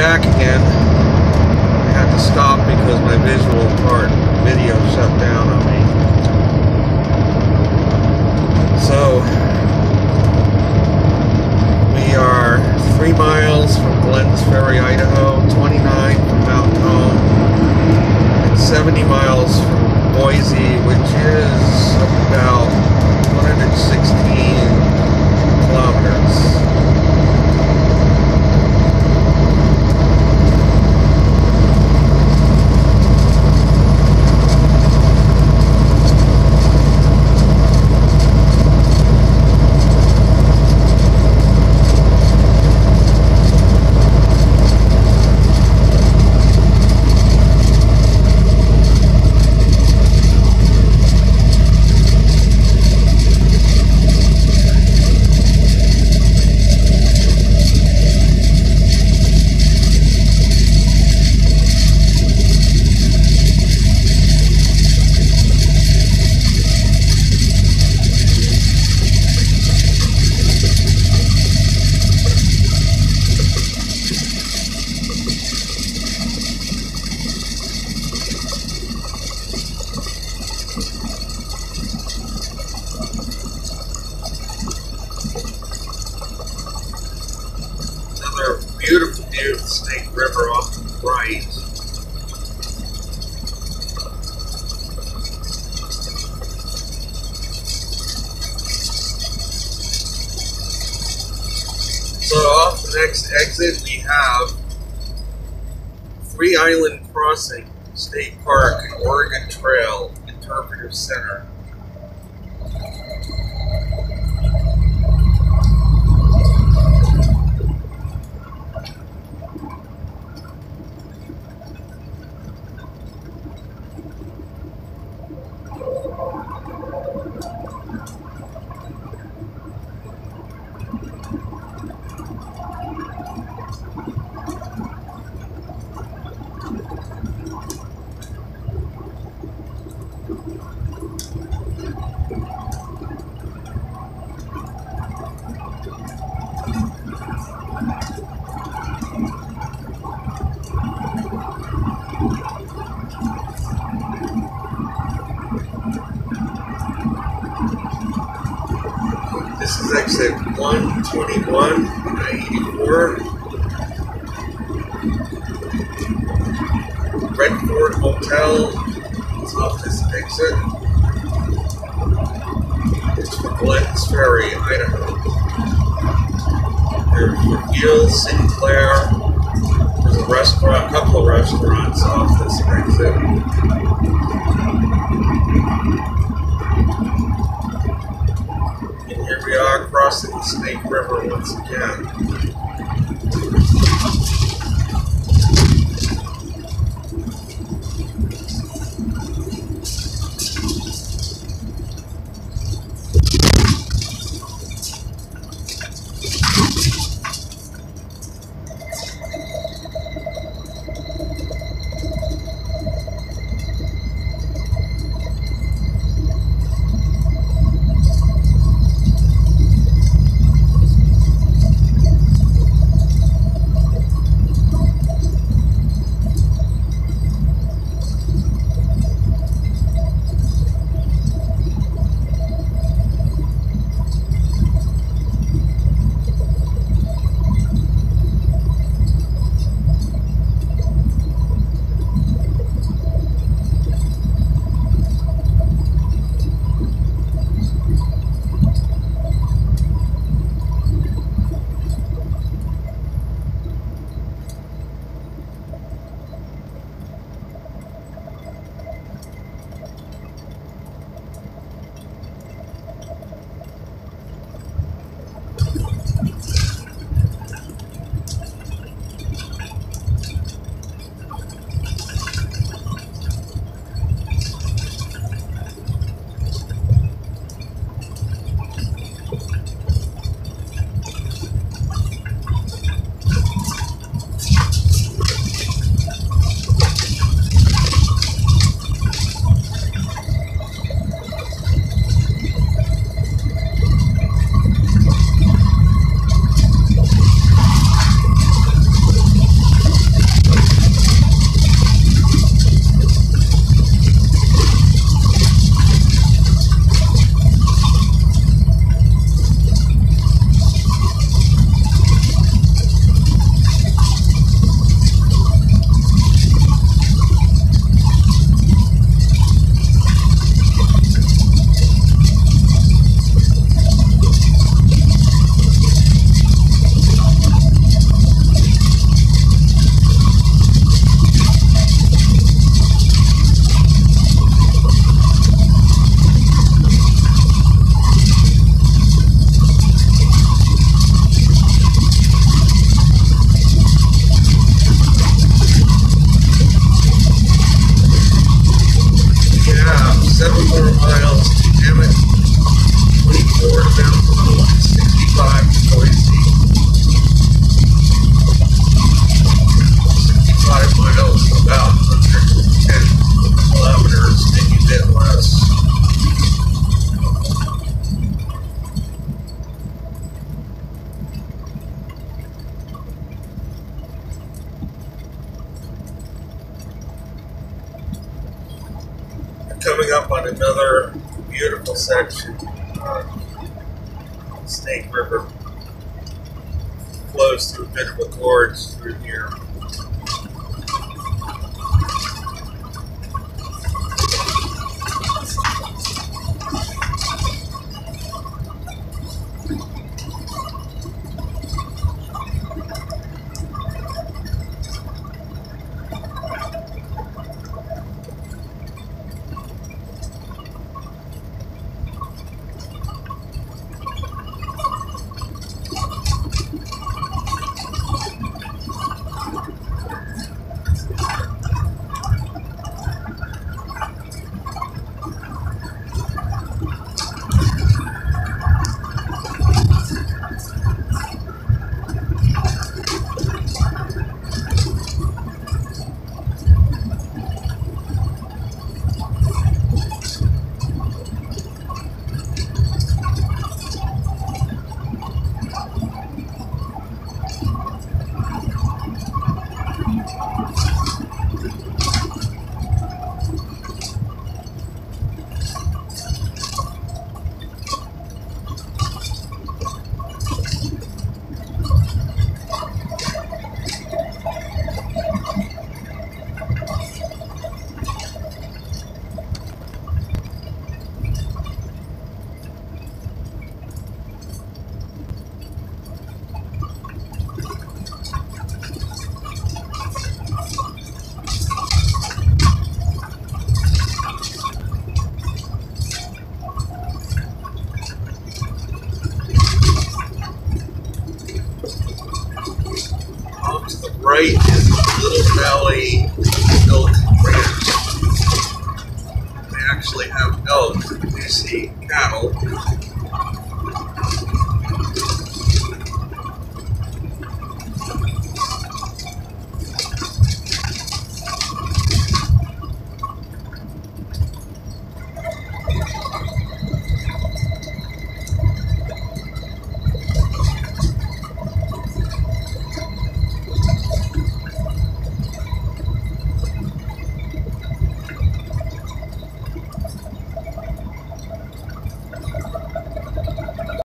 back again. I had to stop because my video shut down on me. So, we are 3 miles from Glens Ferry, Idaho, 29 from Mountain Home, and 70 miles from Boise, which is about 116 kilometers. Beautiful view of the Snake River off to the right. So off the next exit we have Three Island Crossing State Park and Oregon Trail Interpretive Center. This is exit 121 and 84. Redford Hotel is off this exit. It's for Glens Ferry, Idaho. There's McGill, Sinclair. There's a restaurant, a couple of restaurants off this exit. And here we are crossing the Snake River once again. coming up on another beautiful section of Snake River. Flows through a bit of a gorge through here. Right is Little Valley Elk Ranch. They actually have elk. You see cattle.